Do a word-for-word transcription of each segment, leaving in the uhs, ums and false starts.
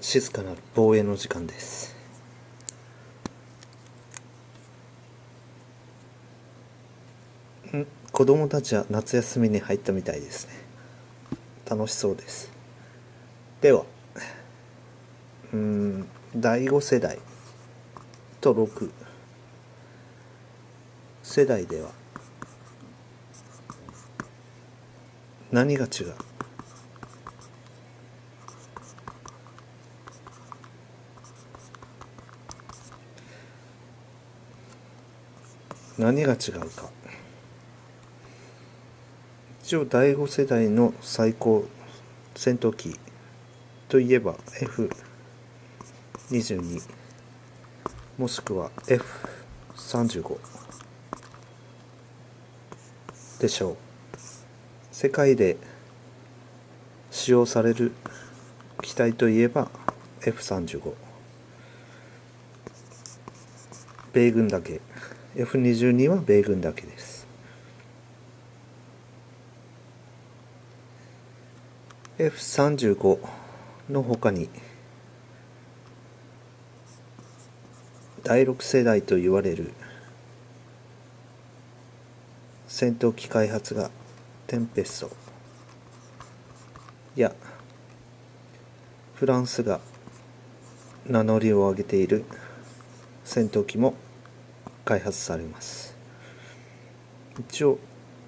静かな防衛の時間です。ん子供たちは夏休みに入ったみたいですね。楽しそうです。では、うーんだいご世代とろく世代では何が違う？何が違うか。一応だいご世代の最高戦闘機といえば エフにじゅうに もしくは エフさんじゅうご でしょう。世界で使用される機体といえば エフさんじゅうご、 米軍だけ。 エフにじゅうに は米軍だけです。 エフさんじゅうご の他にだいろく世代と言われる戦闘機開発がテンペストやフランスが名乗りを上げている戦闘機も開発されます。一応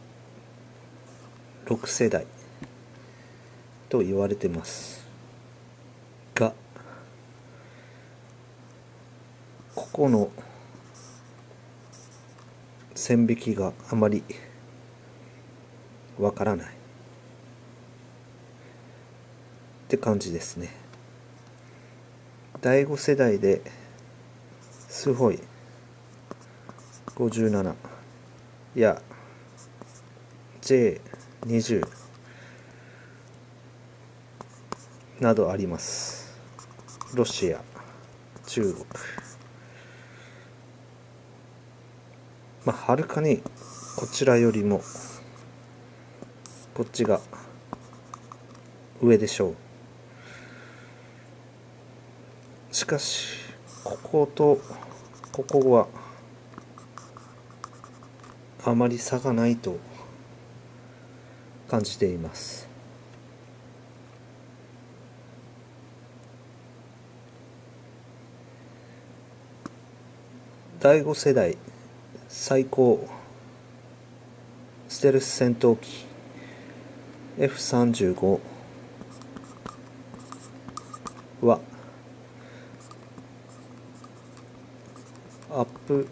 ろく世代と言われてますが、ここの線引きがあまりわからないって感じですね。だいご世代でスホイごじゅうななや ジェイにじゅう などあります。ロシア、中国、まあはるかにこちらよりもこっちが上でしょう。しかしこことここはあまり差がないと感じています。だいご世代最高ステルス戦闘機 エフさんじゅうご はアップ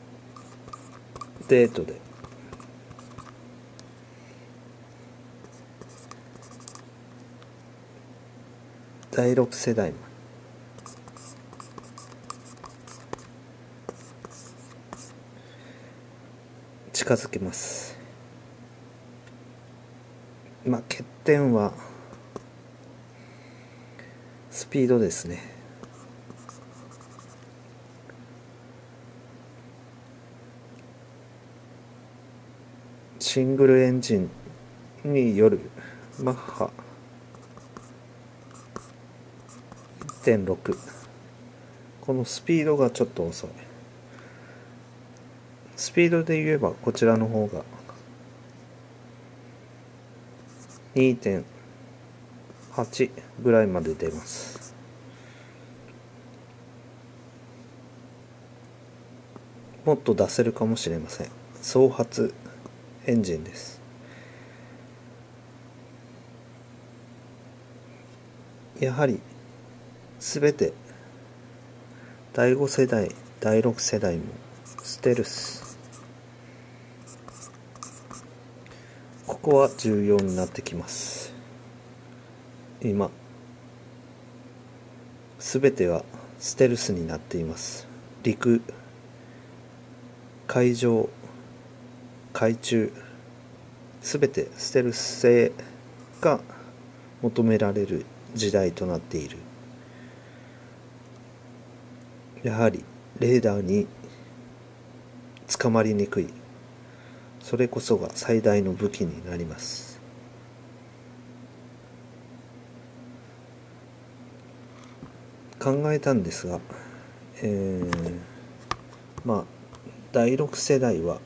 デートでだいろく世代まで近づけます。まあ欠点はスピードですね。シングルエンジンによるマッハ いってんろく、 このスピードがちょっと遅い。スピードで言えばこちらの方が にてんはち ぐらいまで出ます。もっと出せるかもしれません。双発エンジンです。やはりすべてだいご世代だいろく世代もステルス、ここは重要になってきます。今すべてはステルスになっています。陸、海上、海中、すべてステルス性が求められる時代となっている。やはりレーダーに捕まりにくい、それこそが最大の武器になります。 考えたんですが、えー、まあだいろく世代は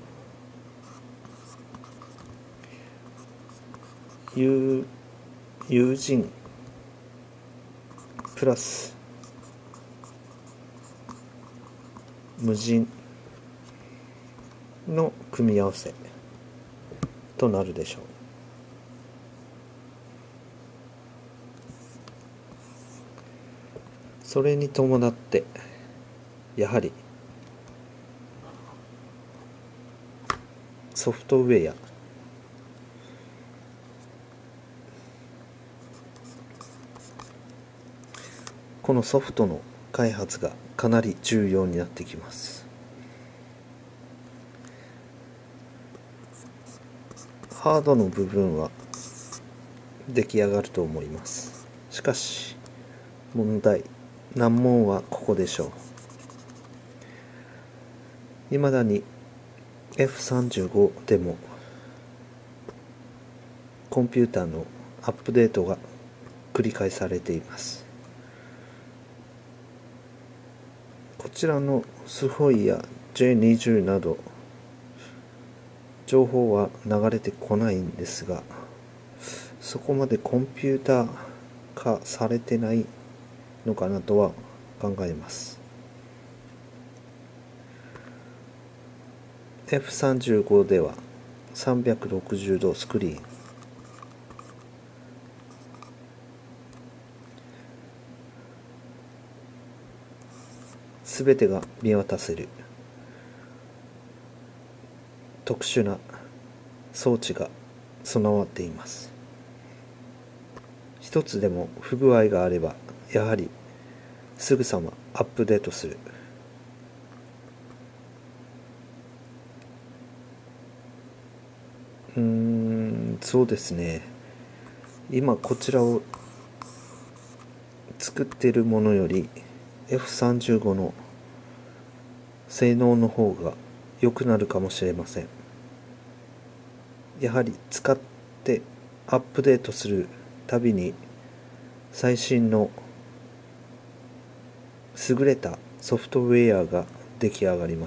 友友人プラス無人の組み合わせとなるでしょう。それに伴ってやはりソフトウェアこのソフトの開発がかなり重要になってきます。ハードの部分は出来上がると思います。しかし問題難問はここでしょう。未だに エフさんじゅうご でもコンピューターのアップデートが繰り返されています。こちらのスホイや ジェイにじゅう など情報は流れてこないんですが、そこまでコンピューター化されてないのかなとは考えます。 エフさんじゅうご ではさんびゃくろくじゅうどスクリーン、すべてが見渡せる特殊な装置が備わっています。一つでも不具合があればやはりすぐさまアップデートする。うーんそうですね、今こちらを作っているものより エフさんじゅうご の性能の方が良くなるかもしれません。やはり使ってアップデートするたびに最新の優れたソフトウェアが出来上がります。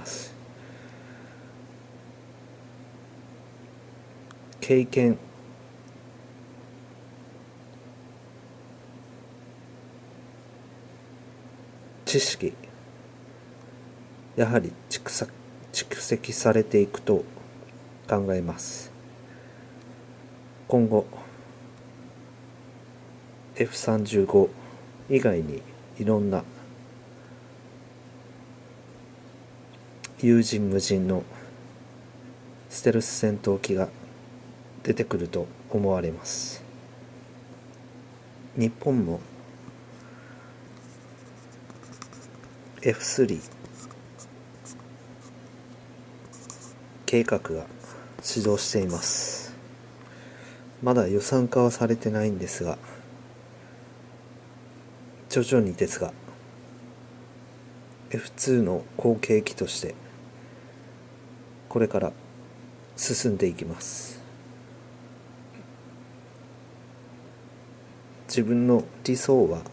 経験、知識、やはり蓄積、蓄積されていくと考えます。今後 エフさんじゅうご 以外にいろんな有人無人のステルス戦闘機が出てくると思われます。日本も エフスリー 計画が始動しています。まだ予算化はされてないんですが、徐々にですが エフツー の後継機としてこれから進んでいきます。自分の理想は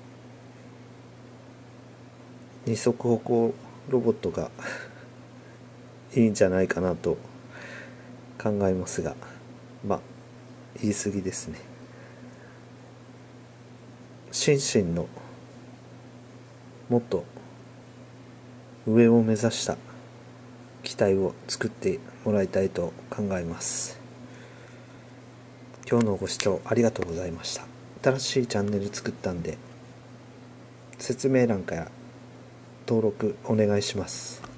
二足歩行ロボットがいいんじゃないかなと考えますが、まあ言い過ぎですね。心身のもっと上を目指した機体を作ってもらいたいと考えます。今日のご視聴ありがとうございました。新しいチャンネル作ったんで説明欄から登録お願いします。